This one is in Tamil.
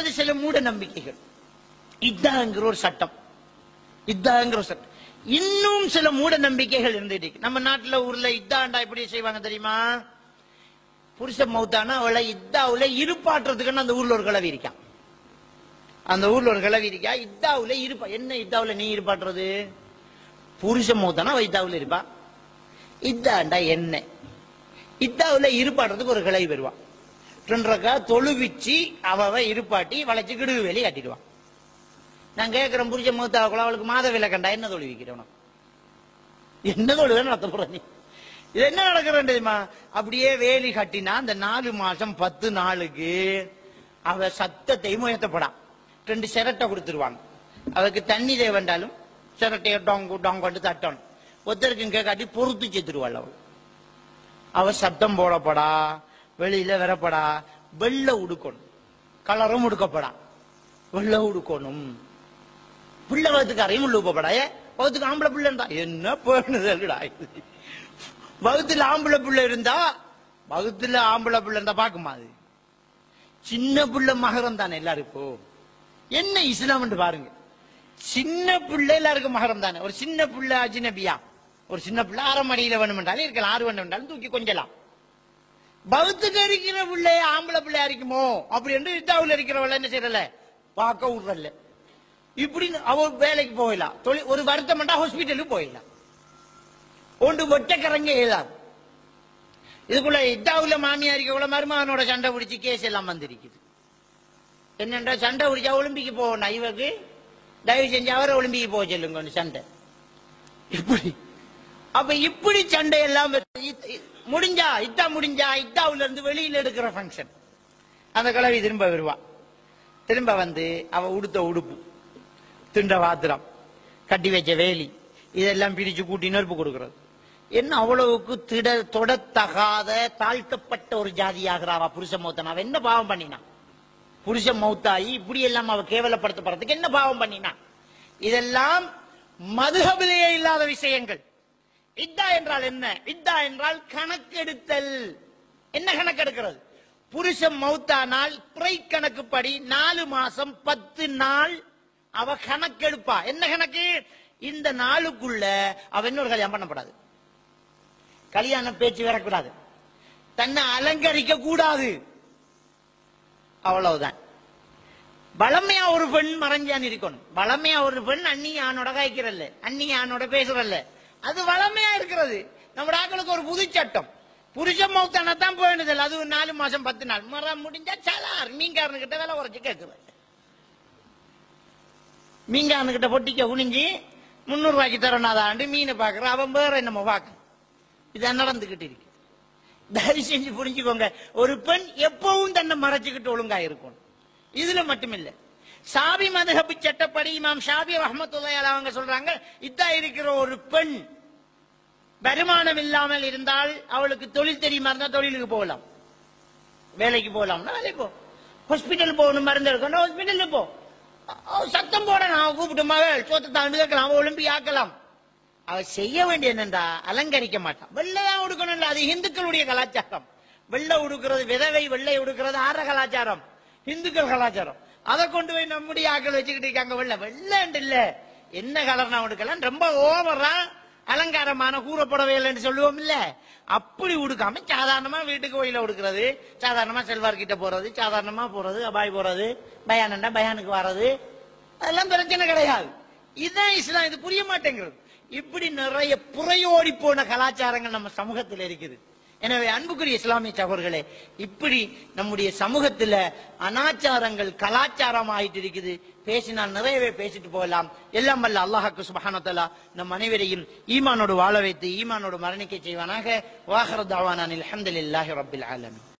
அடுத்தது சில மூட நம்பிக்கைகள். இதாங்கிற ஒரு சட்டம், இதாங்கிற ஒரு சட்டம். இன்னும் சில மூட நம்பிக்கைகள் இருந்துட்டு நம்ம நாட்டுல ஊர்ல இதாண்டா இப்படி செய்வாங்க தெரியுமா? புருஷன் மௌத்தானா அவளை இதாவுல இருப்பாட்டுறதுக்குன்னு அந்த ஊர்ல ஒரு கிளவி இருக்கான். அந்த ஊர்ல ஒரு கிளவி இருக்கா, இதாவுல இருப்பா. என்ன இதாவுல நீ இருப்பாட்டுறது? புருஷன் மௌத்தானா அவ இதாவுல இருப்பா. இதாண்டா என்ன? இதாவுல இருப்பாட்டுறதுக்கு ஒரு கிளவி வருவான். 2 ரக்காத் தொழுவிச்சு அவ இருப்பாட்டி வளைச்சு கிடுகு வேலி காட்டிடுவான். நான் கேட்கிறேன், புருஷன் மௌத்தாவுக்குள்ள அவளுக்கு மாத விலக்கண்டா என்ன தொழுவிக்கிறேன்? என்ன தொழுவே நடத்த போற நீ? இது என்ன நடக்கிறேன் தெரியுமா? அப்படியே வேலி கட்டினா அந்த 4 மாசம் 10 நாளுக்கு அவ சத்தத்தையும் உயர்த்தப்படா. 2 சிரட்டை கொடுத்துருவாங்க. அவருக்கு தண்ணி தேவைண்டாலும் சிரட்டையை டொங்கு டொங்கு தட்டணும். ஒருத்தருக்கும் கேட்காட்டி பொறுத்து செத்துருவாள் அவள். அவ சத்தம் போடப்படா, வெளியில வரப்படா, வெள்ள உடுக்கணும். கலரும் உடுக்கப்படா, வெள்ள உடுக்கணும். பிள்ளை வகுத்துக்காரையும் உள்ள உப்பப்படா. வகுத்துக்கு ஆம்பளை பிள்ளை இருந்தா என்ன பண்ணுதல்டா? வகுத்துல ஆம்பளை பிள்ளை இருந்தா, வகுத்துல ஆம்பளை பிள்ளை இருந்தா பாக்குமா? அது சின்ன பிள்ளை மகரம் தானே எல்லாருக்கும். என்ன இஸ்லாம் பாருங்க, சின்ன பிள்ளை எல்லாருக்கும் மகரம் தானே. ஒரு சின்ன பிள்ளை அஜ்னபியா, ஒரு சின்ன பிள்ளை 6 மணியில வேணுமென்றாலும் இருக்கலாம், 6 வேணுமென்றாலும் தூக்கி கொஞ்சலாம். பௌத்துக்கு இருக்கிற பிள்ளை ஆம்பளை பிள்ளை அரிக்குமோ அப்படி என்று இத்தாவுல இருக்கிறவள என்ன செய்யறல பார்க்க விடுறல. இப்படி அவ வேலைக்கு போயிடலாம், ஒரு வருத்தம் ஹாஸ்பிட்டலுக்கு போயிடலாம். ஒன்று வெட்டக்கரங்க ஏதாவது இதுக்குள்ள இத்தாவுல மாமியா இருக்கக்குள்ள மருமகனோட சண்டை பிடிச்சி கேஸ் எல்லாம் வந்திருக்குது. என்னென்றா சண்டை பிடிச்சா ஒலிம்பிக்கு போகணும், இவருக்கு தயவு செஞ்சு அவரை ஒலிம்பிக்கு போக சொல்லுங்க சண்டை. இப்படி அப்ப இப்படி சண்டை எல்லாம் முடிஞ்சா இத்தாவுல இருந்து வெளியில எடுக்கிற பங்கன் அந்த கிழவி திரும்ப வருவா. திரும்ப வந்து அவ உடுத்த உடுப்பு, திண்ட வாத்திரம், கட்டி வச்ச வேலி இதெல்லாம் பிரிச்சு கூட்டி நெருப்பு கொடுக்கிறது. என்ன அவ்வளவுக்கு தொடத்தகாத தாழ்த்தப்பட்ட ஒரு ஜாதியாகிறாவா புருஷ மௌத்தன்? அவ என்ன பாவம் பண்ணினா? புருஷ மௌத்தாயி இப்படி எல்லாம் அவ கேவலப்படுத்தப்படுறதுக்கு என்ன பாவம் பண்ணினா? இதெல்லாம் மதுஹபிலேயே இல்லாத விஷயங்கள். இத்தா என்றால் என்ன? இத்தா என்றால் கணக்கெடுத்தல். என்ன கணக்கெடுக்கிறது? புருஷன் மௌத்தானால் பிறை கணக்குப்படி 4 மாசம் 10 நாள் அவ கணக்கெடுப்பா. என்ன கணக்கு? இந்த நாளுக்குள்ள அவ இன்னொரு கல்யாணம் பண்ணப்படாது, கல்யாண பேச்சு வரக்கூடாது, தன்னை அலங்கரிக்க கூடாது, அவ்வளவுதான். பலமையா ஒரு பெண் மறைஞ்சான் இருக்கணும். பலமையா ஒரு பெண் அந்நிய ஆணோட காய்க்கிறல்ல, அந்நிய ஆணோட பேசுறல்ல, அது வளமையா இருக்கிறது. நம்ம ஆக்களுக்கு ஒரு புது சட்டம், புருஷன் மௌத்தானத்தான் போயிடுதல். அது 4 மாசம் 10 நாள் மரம் முடிஞ்சா சலார் மீன்காரனுக்கிட்ட வேலை உரைச்சு கேட்குது. மீன்காரனுக்கிட்ட பொட்டிக்க குனிஞ்சு 300 ரூபாய்க்கு தரனாதாண்டு மீனை பாக்குற அவன் வேற என்னமோ பாக்கு. இதான் நடந்துகிட்டு இருக்கு. தயவு செஞ்சு புரிஞ்சுக்கோங்க, ஒரு பெண் எப்பவும் தன்னை மறைச்சுக்கிட்டு ஒழுங்கா இருக்கும். இதுல மட்டும் இல்ல, ஷாபி மதுஹப் சட்டப்படி இமாம் ஷாபி ரஹ்மத்துல்லாஹி அலைஹி அவங்க சொல்றாங்க, இதா இருக்கிற ஒரு பெண் வருமானம் இல்லாமல் இருந்தால் அவளுக்கு தொழில் தெரியுமா இருந்தா தொழிலுக்கு போகலாம், வேலைக்கு போகலாம்னா வேலைக்கு போ. ஹாஸ்பிட்டல் போகணும், மருந்து எடுக்கணும், ஹாஸ்பிட்டல் போ. சத்தம் போட நான் கூப்பிட்டு மகள் சோத்தை தாண்டு கேட்கலாம், அவ ஒலிம்பி ஆக்கலாம். அவ செய்ய வேண்டிய என்னன்றா அலங்கரிக்க மாட்டான். வெள்ளைதான் உடுக்கணும், அது இந்துக்களுடைய கலாச்சாரம். வெள்ளை உடுக்கிறது, விதவை வெள்ளை உடுக்கிறது ஆற கலாச்சாரம், இந்துக்கள் கலாச்சாரம். அதை கொண்டு போய் நம்முடைய ஆக்கள் வச்சுக்கிட்டு இருக்காங்க. வெள்ளை வெள்ளை இல்ல, என்ன கலர்னா உடுக்கலாம், ரொம்ப ஓவரா அலங்காரமான கூறப்படவே இல்லைன்னு சொல்லுவோம் இல்ல, அப்படி உடுக்காம சாதாரணமா வீட்டுக்கு கோயில உடுக்கிறது, சாதாரணமா செல்வார் கிட்ட போறது, சாதாரணமா போறது, அபாய் போறது, பயானண்டா பயானுக்கு வர்றது, அதெல்லாம் பிரச்சனை கிடையாது. இதுதான் இஸ்லாம். இது புரிய மாட்டேங்கிறது. இப்படி நிறைய புறையோடி போன கலாச்சாரங்கள் நம்ம சமூகத்தில் இருக்குது. எனவே அன்புக்குரிய இஸ்லாமிய சகோதரர்களே, இப்படி நம்முடைய சமூகத்துல அனாச்சாரங்கள் கலாச்சாரம் ஆயிட்டு இருக்குது. பேசினால் நிறையவே பேசிட்டு போகலாம். எல்லாம் வல்ல அல்லாஹ்வுக்கு சுப்ஹானஹு வ தஆலா நம் அனைவரையும் ஈமானோடு வாழ வைத்து ஈமானோடு மரணிக்க செய்வானாக. வாஹிரு தஅவானா அல்ஹம்துலில்லாஹி ரப்பில் ஆலமீன்.